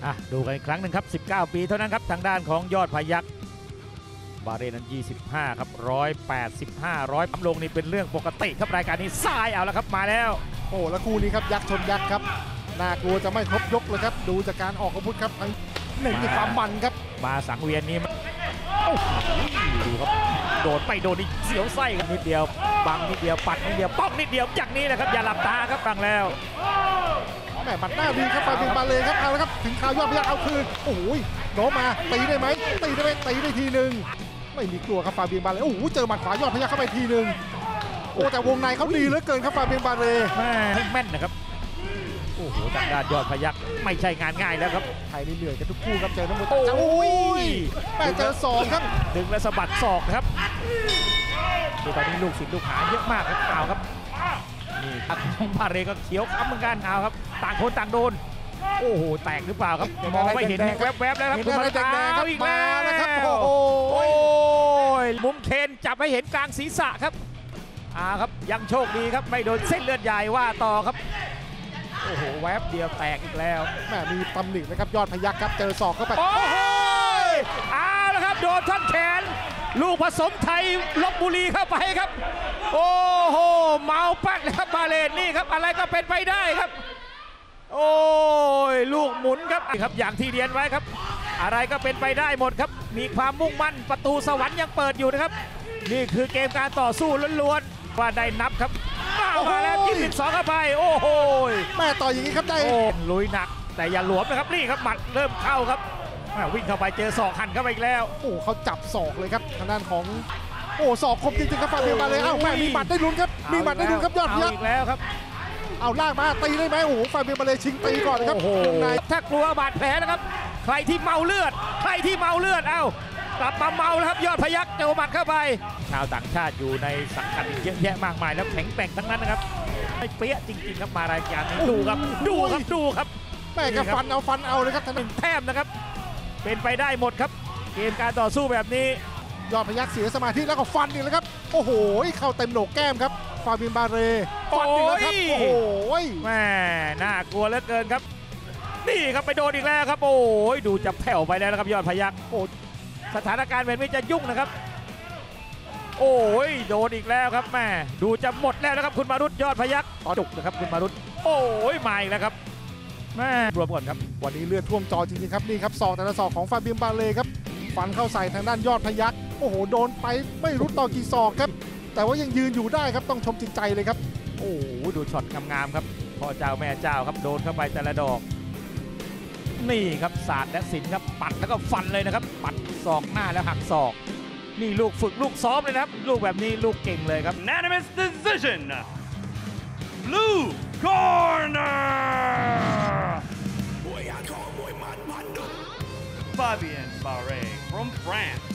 ดูกันอีกครั้งหนึ่งครับ19 ปีเท่านั้นครับทางด้านของยอดพยัคฆ์บาเรนนั้น25ครับ185 100ลงนี่เป็นเรื่องปกติครับรายการนี้ซ้ายเอาแล้วครับมาแล้วโอ้แล้วคู่นี้ครับยักษ์ชนยักษ์ครับน่ากลัวจะไม่ครบยกเลยครับดูจากการออกอาวุธครับหนึ่งในความมันครับมาสังเวียนนี้ดูครับโดดไปโดนนี่เสียวไส้ครับนิดเดียวบังนิดเดียวปัดนิดเดียวป้องนิดเดียวอย่างนี้แหละครับอย่าหลับตาครับฟังแล้วแหมบัดหน้าดีครับฟาเบียนบาเลครับเอาแล้วครับถึงข่าวยอดพยัคฆ์เอาคืนโอ้ยโน้มมาตีได้ไหมตีได้ไหมตีได้ทีหนึ่งไม่มีกลัวครับฟาเบียนบาเลโอ้โหเจอหมัดขวายอดพยัคฆ์เข้าไปทีหนึ่งโอ้แต่วงในเขาดีเหลือเกินครับฟาเบียนบาเลแม่นนะครับโอ้โหทางด้านยอดพยัคฆ์ไม่ใช่งานง่ายแล้วครับไทยนี่เหนื่อยกันทุกคู่ครับเจอน้ำมือโอ้ยแม่เจอศอกครับดึงและสะบัดศอกครับตอนนี้ลูกศิษย์ลูกหาเยอะมากครับเอาครับนี่ครับของบาเรก็เขียวค้ำเหมือนกันเอาครับต่างคนต่างโดนโอ้โหแตกหรือเปล่าครับมองไม่เห็นแวบๆแล้วครับคุณมาแดงๆครับอีกแล้วนะครับโอ้ยมุมเคนจับให้เห็นกลางศีรษะครับครับยังโชคดีครับไม่โดนเส้นเลือดใหญ่ว่าต่อครับโอ้โหแวบเดียวแตกอีกแล้วแม่มีตำหนินะครับยอดพยัคฆ์ครับเจอศอกเข้าไปโอ้โหเอาละครับโดนท่อนแขนลูกผสมไทยลพบุรีเข้าไปครับโอ้โหเมาปักเลยครับบาเลนนี่ครับอะไรก็เป็นไปได้ครับโอ้ยลูกหมุนครับอย่างที่เรียนไว้ครับอะไรก็เป็นไปได้หมดครับมีความมุ่งมั่นประตูสวรรค์ยังเปิดอยู่นะครับนี่คือเกมการต่อสู้ล้วนๆว่าได้นับครับมาแล้วจิ้ม12เข้าไปโอ้โหแม่ต่ออย่างนี้ครับได้ลุยหนักแต่อย่าหลวมนะครับนี่ครับหมัดเริ่มเข้าครับวิ่งเข้าไปเจอศอกหันเข้าไปอีกแล้วโอ้เขาจับศอกเลยครับทางด้านของโอ้ศอกคมจริงๆครับฟาเบียนบาเลเอ้าแม่มีหมัดได้ลุ้นครับมีหมัดได้ลุ้นครับยอดพยัคฆ์อีกแล้วครับเอาลากมาตีได้ไหมโอ้โหฟาเบียนบาเลชิงตีก่อนนะครับวงในถ้ากลัวบาดแผลนะครับใครที่เมาเลือดเอ้ากลับมาเมาแล้วครับยอดพยัคฆ์เจอหมัดเข้าไปชาวต่างชาติอยู่ในสังกัดเยอะแยะมากมายแล้วแข็งแกร่งทั้งนั้นนะครับไม่เปี้ยจริงๆครับมารายการนี้ดูครับแม่ก็ฟันเอาเลยครับทั้ง 1 แต้มนะครับเป็นไปได้หมดครับเกมการต่อสู้แบบนี้ยอดพยัคฆ์เสียสมาธิแล้วก็ฟันอีกแล้วครับโอ้โหเข้าเต็มโหนกแก้มครับฟาเบียนบาเลฟันอีกแล้วครับโอ้โหแม่น่ากลัวเหลือเกินครับนี่ครับไปโดนอีกแล้วครับโอ้ยดูจะแผ่วไปแล้วนะครับยอดพยัคฆ์โอ้สถานการณ์แบบนี้จะยุ่งนะครับโอ้ยโดนอีกแล้วครับแม่ดูจะหมดแล้วนะครับคุณมารุตยอดพยัคฆ์จุกนะครับคุณมารุตโอ้ยมาอีกแล้วครับแม่รวมก่อนครับวันนี้เลือดท่วมจอจริงๆครับนี่ครับศอกแต่ละศอกของฟาเบียนบาเลครับฟันเข้าใส่ทางด้านยอดพยัคฆ์โอ้โหโดนไปไม่รู้ต่อกี่ศอกครับแต่ว่ายังยืนอยู่ได้ครับต้องชมจิตใจเลยครับโอ้ดูช็อตงามๆครับพ่อเจ้าแม่เจ้าครับโดนเข้าไปแต่ละดอกนี่ครับศาสตร์และศิลป์ครับปัดแล้วก็ฟันเลยนะครับปัดศอกหน้าแล้วหักศอกนี่ลูกฝึกลูกซ้อมเลยนะครับลูกแบบนี้ลูกเก่งเลยครับ Unanimous decision Blue Corner Fabian Barre from France